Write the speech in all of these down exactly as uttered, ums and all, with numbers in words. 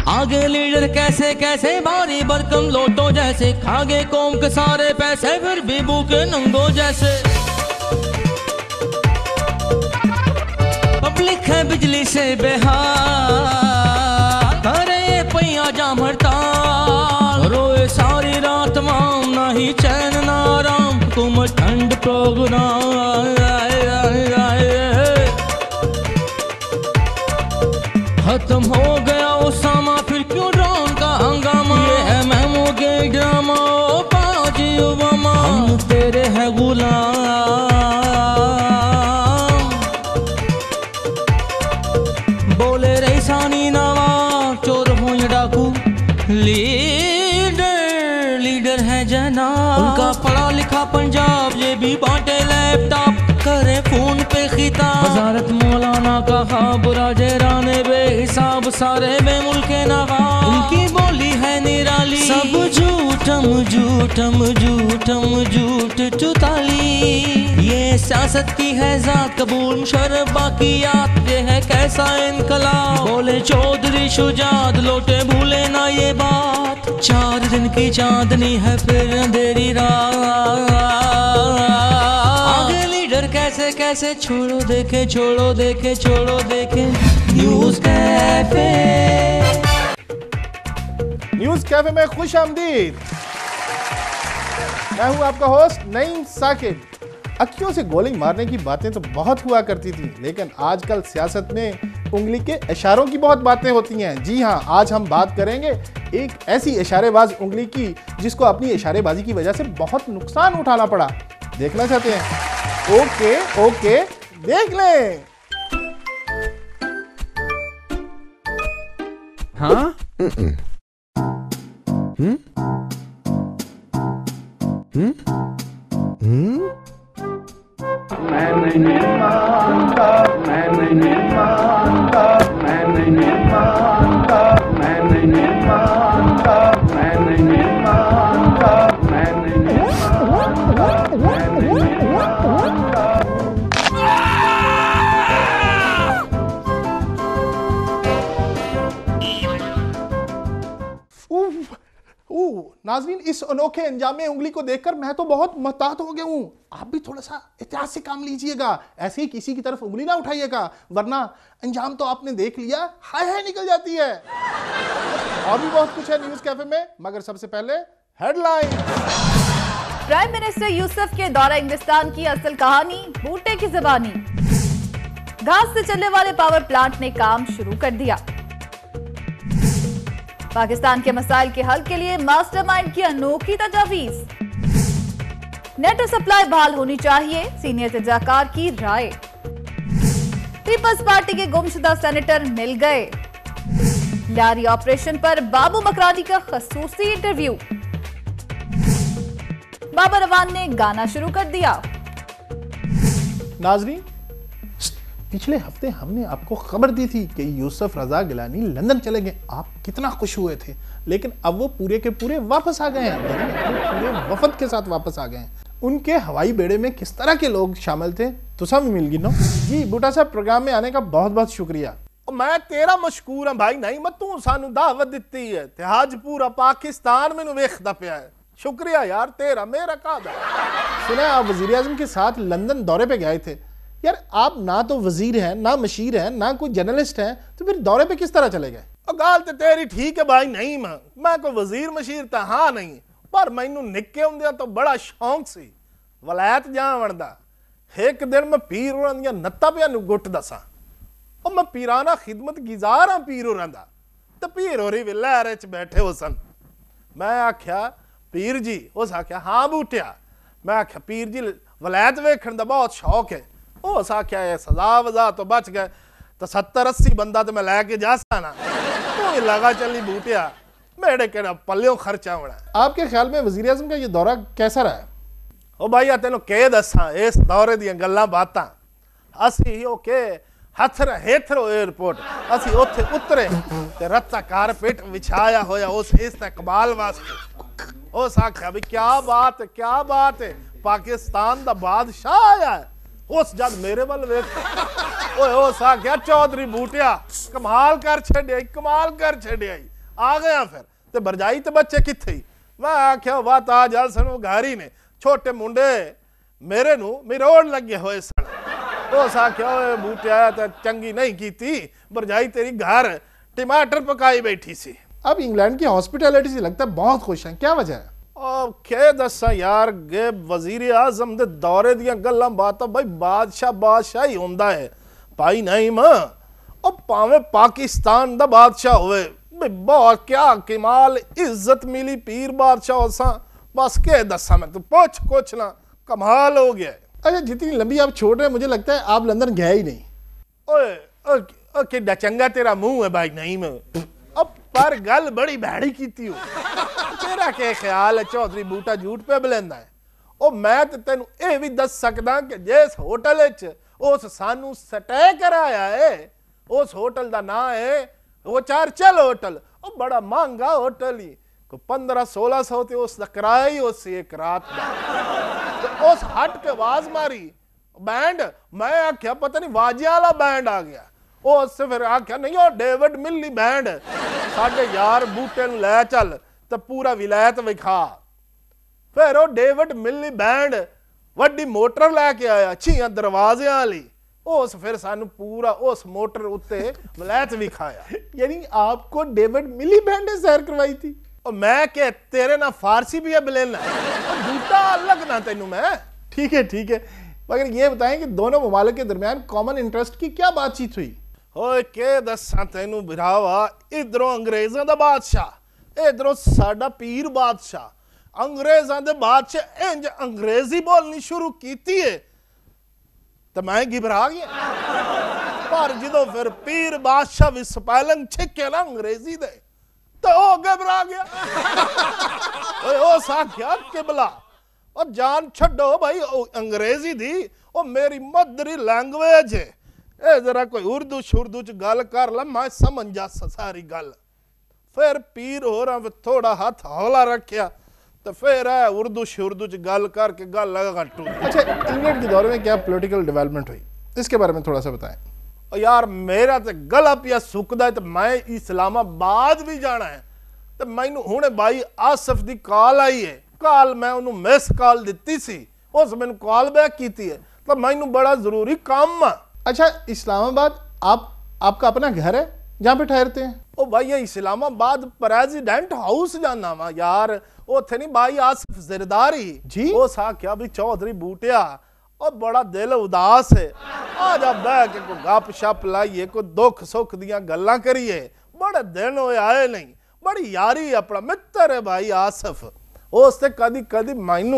आगे लीडर कैसे कैसे भारी भरकम लोटो जैसे, खागे कौम के सारे पैसे फिर भी भूखे नंगो जैसे। पब्लिक है बिजली से बेहाल, करे पैया जाम हड़ताल, रोए सारी रात माम ना ही चैन ना आराम, तुम ठंड प्रोग्राम। खत्म हो गया उसामा फिर क्यों ड्रोन का हंगामा, ये है महमू के ड्रामा बाजी ओबामा, हम तेरे है गुलाम। बोले रईसानी नवा चोर हो या डाकू, लीडर लीडर है जना, उनका पढ़ा लिखा पंजाब ये भी बांटे लैपटॉप, करे फोन पे खिताब। वजारत मौलाना का खाब राजे बेहिसाब, सारे बेमुल्के नवाब, उनकी बोली है निराली, सब झूठम झूठम झूठम झूठ चुताली। ये सियासत की है जात कबूल मुशर्रफ बाकियात, ये है कैसा इनकलाब, बोले चौधरी शुजात लौटे भूले ना ये बात, चार दिन की चांदनी है फिर अंधेरी रात। आगे लीडर कैसे कैसे छोड़ो देखे छोड़ो देखे छोड़ो देखे। न्यूज़ कैफे न्यूज़ कैफे में खुश आमदीद। मैं हूं आपका होस्ट नईम साकिब। अखियों से गोली मारने की बातें तो बहुत हुआ करती थी, लेकिन आजकल सियासत में उंगली के इशारों की बहुत बातें होती हैं। जी हां, आज हम बात करेंगे एक ऐसी इशारेबाज उंगली की जिसको अपनी इशारेबाजी की वजह से बहुत नुकसान उठाना पड़ा। देखना चाहते हैं? ओके ओके देख लें। हाँ? हम्म? हम्म? हम्म? मैं नहीं मानता, मैं नहीं मानता, मैं नहीं मानता, मैं नहीं मानता, मैं नहीं मानता, मैं नहीं मानता, मैं नहीं मानता। नाज़रीन, इस अनोखे अंजामे उंगली को देखकर मैं तो बहुत महतात हो गया हूँ। आप भी थोड़ा सा एहतियात से काम लीजिएगा, ऐसे ही किसी की तरफ उंगली ना उठाइएगा, वरना अंजाम तो आपने देख लिया, हाय हाय निकल जाती है। और भी बहुत कुछ है न्यूज़ कैफे में, मगर सबसे पहले हेडलाइन। प्राइम मिनिस्टर यूसुफ के दौरा इंग्लिस्तान की असल कहानी, बूटे की ज़बानी। घास से चलने वाले पावर प्लांट ने काम शुरू कर दिया। पाकिस्तान के मसाइल के हल के लिए मास्टरमाइंड की अनोखी तजावीज। नेटो सप्लाई बहाल होनी चाहिए, सीनियर तजाकार की राय। पीपल्स पार्टी के गुमशुदा सेनेटर मिल गए। लारी ऑपरेशन पर बाबू मकरानी का खसूसी इंटरव्यू। बाबर अवान ने गाना शुरू कर दिया। नाज़रीन, पिछले हफ्ते हमने आपको खबर दी थी कि यूसुफ रजा गिलानी लंदन चले गए। आप कितना खुश हुए थे, लेकिन अब वो पूरे के पूरे वापस आ गए हैं, पूरे वफद के साथ वापस आ गए हैं। उनके हवाई बेड़े में किस तरह के लोग शामिल थे तो सब मिल गिनो। जी बूटा साहब, प्रोग्राम में आने का बहुत बहुत शुक्रिया। मैं तेरा मशकूर हाँ भाई, नहीं मैं तू सानू दावत दी है ते आज पूरा पाकिस्तान मैनू वेखदा पिया है। शुक्रिया यार तेरा, मेरा कादा। सुना आप वजीर आजम के साथ लंदन दौरे पे गए थे। यार आप ना तो वजीर हैं, ना मशीर हैं, ना कोई जर्नलिस्ट हैं, तो फिर दौरे पे किस तरह चले गए? गाल तो तेरी ठीक है भाई, नहीं मैं मैं कोई वजीर मशीर तो हाँ नहीं, पर मैनू निक्के होंदे तो बड़ा शौक सी वलायत जावन दा। एक दिन मैं पीर होरां दियां नत्तां पिया नू गुट दसा, और मैं पीराना खिदमत गुजार हाँ पीर होरां दा, ते पीर होरी भी लहर च बैठे हो सन। मैं आख्या पीर जी, उस आख्या हाँ बूटिया। मैं आख्या पीर जी वलायत वेखण दा बहुत शौक है। उस आख्या है सजा वजा तो बच गए, तो सत्तर अस्सी बंदा तो मैं लैके जा साना, तू ही लगा चली बूटिया, मेरे केड़ा पल्लियों खर्चा होना। आपके ख्याल में वजीर आजम का ये दौरा कैसा रहा? ओ भाई तेन के दसा इस दौरे दियां गल्लां बातां। असी ओके हथर हेथरो एयरपोर्ट असी उत्थे उतरे ते रत्ता कारपेट विछाया होया उस इस्तकबाल वास्ते। उस आख्या भी क्या बात है, क्या बात है, पाकिस्तान दा बादशाह आया है। उस जद मेरे वाल वेख ओए उस आख्या चौधरी बूटिया कमाल कर छड़िया, कमाल कर छड़िया। आ गया फिर ते भरजाई ते बच्चे किथे मैं आख्या वाह ता जल सन घर ही ने छोटे मुंडे मेरे नू मिरोड़ लगे हुए सन उस आख्या बूटिया तो चंगी नहीं की भरजाई तेरी घर टमाटर पकाई बैठी सी। अब इंग्लैंड की हॉस्पिटैलिटी से लगता है बहुत खुश हैं, क्या वजह है? के दसा यार गे वजीर आजम दे दौरे दियां गल्लां बातां भाई बादशाह बादशाह ही होंदा है भाई नहीं मां और भावे पाकिस्तान दा बादशाह होवे भाई बहुत क्या कमाल इज्जत मिली पीर बादशाह होसा बस के दसा मैं तू पूछ कुछ ना कमाल हो गया। अच्छा जितनी लंबी आप छोड़ रहे हैं मुझे लगता है आप लंदन गए ही नहीं। ओए ओ किड्डा चंगा तेरा मुंह है भाई नहीं मैं अब पर गल बड़ी भैड़ी कीती हो तेरा के ख्याल है चौधरी बूटा झूठ पे बलेंदा है ओ मैं ते तेनू ए भी दस सकदा कि जिस होटल विच उस सानू स्टे कराया है उस होटल दा नाम है वो चर्चिल होटल ओ बड़ा महंगा होटल ही को पंद्रह सोलह सौ ते उस दा किराया ही उस एक रात दा तो उस हट के आवाज मारी बैंड मैं आख्या पता नहीं वाजिया वाला बैंड आ गया उससे फिर आख्या नहीं ओ डेविड मिल्ली बैंड साडे यार बूटे नू लै चल ते पूरा विलायत विखा फिर ओ डेविड मिल्ली बैंड वड्डी मोटर लैके आया छिया दरवाजे वाली उस फिर सानू पूरा उस मोटर उत्ते विलायत विखाया। यानी आपको डेविड मिली बैंड ने सैर करवाई थी? और मैं के तेरे ना फारसी भी है बलेना बूटा अलग ना तेनू मैं। ठीक है ठीक है मगर ये बताएं कि दोनों ममालिक के दरमियान कॉमन इंटरेस्ट की क्या बातचीत हुई? ओए के दसा तेनू बिरावा इधरों अंग्रेजों दा बादशाह इधरों साडा पीर बादशाह अंग्रेजों दे बादशाह इंज अंग्रेजी बोलनी शुरू कीती है तो मैं घबरा गया पर जो फिर पीर बादशाह भी स्पेलिंग छिके ना अंग्रेजी दे तो ओ घबरा गया ओए ओ साख्या किबला और जान छड्डो भाई अंग्रेजी दी ओ मेरी मदरी लैंग्वेज है ए जरा कोई उर्दू शुर्दू च गल कर ला मैं समझ जा सारी गल फिर पीर हो रहा थोड़ा हाथ हौला रखिया तो फिर है उर्दू शुर्दू च गल करके गल लगा टू। अच्छा इंग्लैंड के दौरे में क्या पॉलिटिकल डेवलपमेंट हुई इसके बारे में थोड़ा सा बताएं। और यार मेरा तो गला पिया सुकदा है तो मैं इस्लामाबाद भी जाना है तो मैनू हुणे भाई आसिफ दी कॉल आई है कॉल मैं उन्होंने मिस कॉल दी सी उस मैंने कॉल बैक की है तो मैनू बड़ा जरूरी काम है। अच्छा इस्लामाबाद आप आपका अपना घर है जहाँ पे ठहरते हैं? ओ भाई ये इस्लामाबाद प्रेसिडेंट हाउस जाना वा यार उथे नहीं भाई आसिफ जरदारी जी ओ सा क्या भी चौधरी बूटिया और बड़ा दिल उदास है आ जा बह के को गप शप लाइए को दुख सुख दियां गल्लां करिए बड़े दिन होए आए नहीं बड़ी यारी अपना मित्र है भाई आसिफ उससे कदी कदी मैनू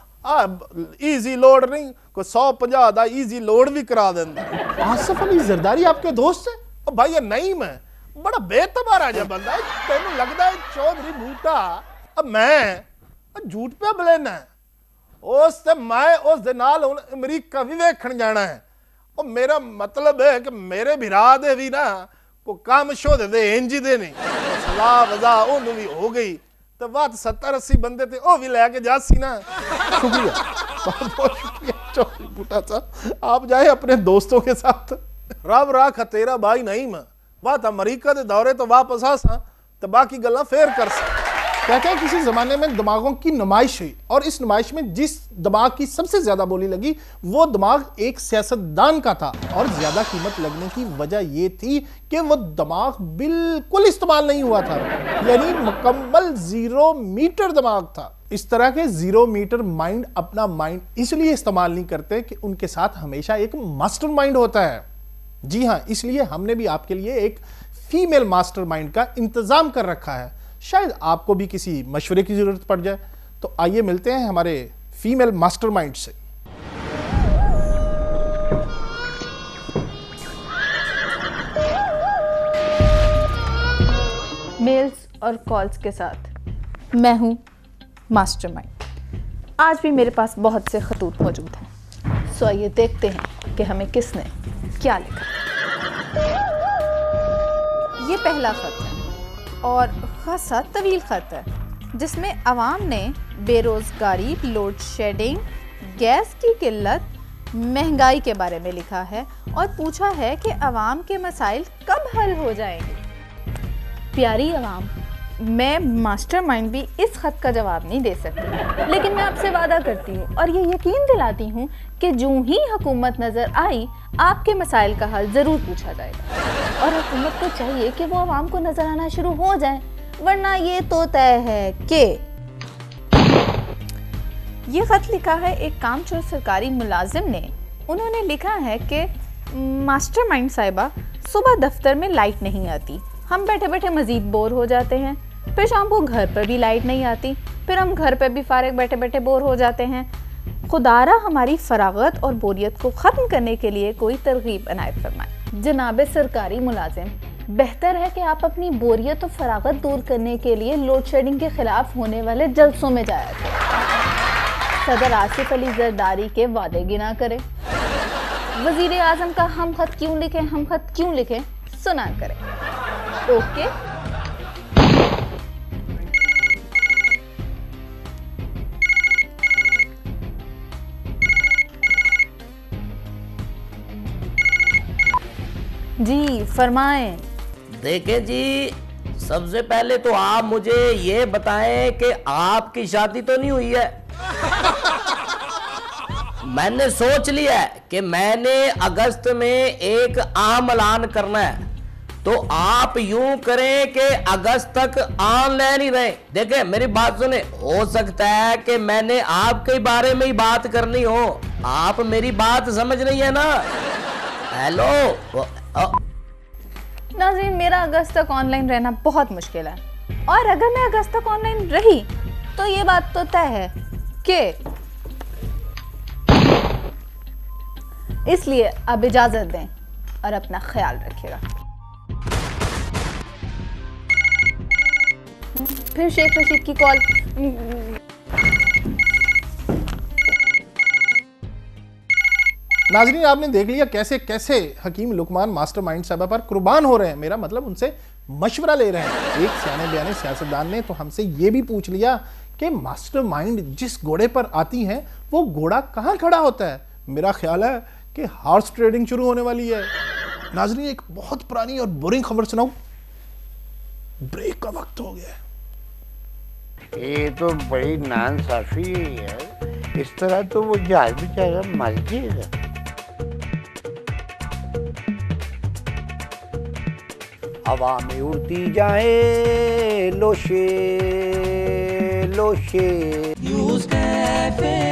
आ इजी लोड नहीं को सौ पचास दा इजी लोड भी करा देंदा। आसिफ अली जरदारी आपके दोस्त है? ओ भाई ये नहीं मैं बड़ा बेतबारा जा बंदा है तेनू लगदा है चौधरी बूटा अब मैं झूठ पे बलेना है उस ते मैं उस दे नाल हुण अमेरिका भी वेखण जाना है और मेरा मतलब है कि मेरे भिरा दे भी ना को काम शोधे दे इंज दे नहीं सलाह वजा ओनू भी हो गई तो बात सत्तर अस्सी बंदे थे ओ भी लेके जासी ना। शुक्रिया बहुत बहुत शुक्रिया चौधरी बूटा साहब आप जाए अपने दोस्तों के साथ। रब राख तेरा भाई नहीं मैं बात अमेरिका दे दौरे तो वापस आ सा तो बाकी गल्ला फेर कर सा। कहते हैं किसी जमाने में दिमागों की नुमाइश हुई और इस नुमाइश में जिस दिमाग की सबसे ज्यादा बोली लगी वो दिमाग एक सियासतदान का था और ज्यादा कीमत लगने की वजह यह थी कि वो दिमाग बिल्कुल इस्तेमाल नहीं हुआ था यानी मुकम्मल जीरो मीटर दिमाग था। इस तरह के जीरो मीटर माइंड अपना माइंड इसलिए इस्तेमाल नहीं करते कि उनके साथ हमेशा एक मास्टर माइंड होता है। जी हाँ इसलिए हमने भी आपके लिए एक फीमेल मास्टर माइंड का इंतजाम कर रखा है शायद आपको भी किसी मशवरे की जरूरत पड़ जाए तो आइए मिलते हैं हमारे फीमेल मास्टरमाइंड से। मेल्स और कॉल्स के साथ मैं हूं मास्टरमाइंड। आज भी मेरे पास बहुत से खतूत मौजूद हैं सो आइए देखते हैं कि हमें किसने क्या लिखा। ये पहला खत है और खासा तवील खत है जिसमें अवाम ने बेरोज़गारी, लोड शेडिंग, गैस की किल्लत, महंगाई के बारे में लिखा है और पूछा है कि अवाम के मसाइल कब हल हो जाएंगे। प्यारी आवाम, मैं मास्टरमाइंड भी इस खत का जवाब नहीं दे सकती, लेकिन मैं आपसे वादा करती हूँ और ये यकीन दिलाती हूँ कि जो ही हुकूमत नज़र आई आपके मसाइल का हल ज़रूर पूछा जाएगा। और हुकूमत को चाहिए कि वो आवाम को नज़र आना शुरू हो जाए, वरना ये तो तय है कि ये खत लिखा है एक कामचोर सरकारी मुलाजिम ने। उन्होंने लिखा है कि मास्टरमाइंड साहिबा, सुबह दफ्तर में लाइट नहीं आती, हम बैठे बैठे मज़ीद बोर हो जाते हैं, फिर शाम को घर पर भी लाइट नहीं आती, फिर हम घर पर भी फारिग बैठे बैठे बोर हो जाते हैं। खुदारा हमारी फरागत और बोरियत को ख़त्म करने के लिए कोई तरगीब इनायत फरमाए। जनाब सरकारी मुलाजिम, बेहतर है कि आप अपनी बोरियत और फरागत दूर करने के लिए लोड शेडिंग के ख़िलाफ़ होने वाले जलसों में जाया करें। सदर आसिफ अली जरदारी के वादे गिना करें। वज़ीर आज़म का हम खत क्यों लिखें हम खत क्यों लिखें सुना करें। ओके जी फरमाएं। देखें जी, सबसे पहले तो आप मुझे ये बताएं कि आपकी शादी तो नहीं हुई है। मैंने सोच लिया है कि मैंने अगस्त में एक अहम ऐलान करना है, तो आप यूं करें कि अगस्त तक ऑनलाइन ही रहे। देखें मेरी बात सुने, हो सकता है कि मैंने आपके बारे में ही बात करनी हो, आप मेरी बात समझ रही है ना? हेलो नाज़रीन, मेरा अगस्त तक ऑनलाइन रहना बहुत मुश्किल है, और अगर मैं अगस्त तक ऑनलाइन रही तो ये बात तो तय है कि इसलिए अब इजाजत दें और अपना ख्याल रखिएगा। फिर शेख रशीद की कॉल। नाजरीन, आपने देख लिया कैसे कैसे हकीम लुकमान मास्टरमाइंड साहबा पर कुर्बान हो रहे हैं। मेरा मतलब उनसे मशवरा ले रहे हैं। एक सियाने बयाने सियासतदान ने तो हमसे ये भी पूछ लिया कि मास्टरमाइंड जिस घोड़े पर आती हैं वो घोड़ा कहाँ खड़ा होता है। मेरा ख्याल है कि हॉर्स ट्रेडिंग शुरू होने वाली है। नाजरीन, एक बहुत पुरानी और बुरी खबर सुनाऊं, ब्रेक का वक्त हो गया है। ये तो बड़ी नाइंसाफी है यार, इस तरह तो वो जहाज बेचारा मर जाएगा। हवा में उड़ती जाए लोशे लोशे न्यूज़ कैफे।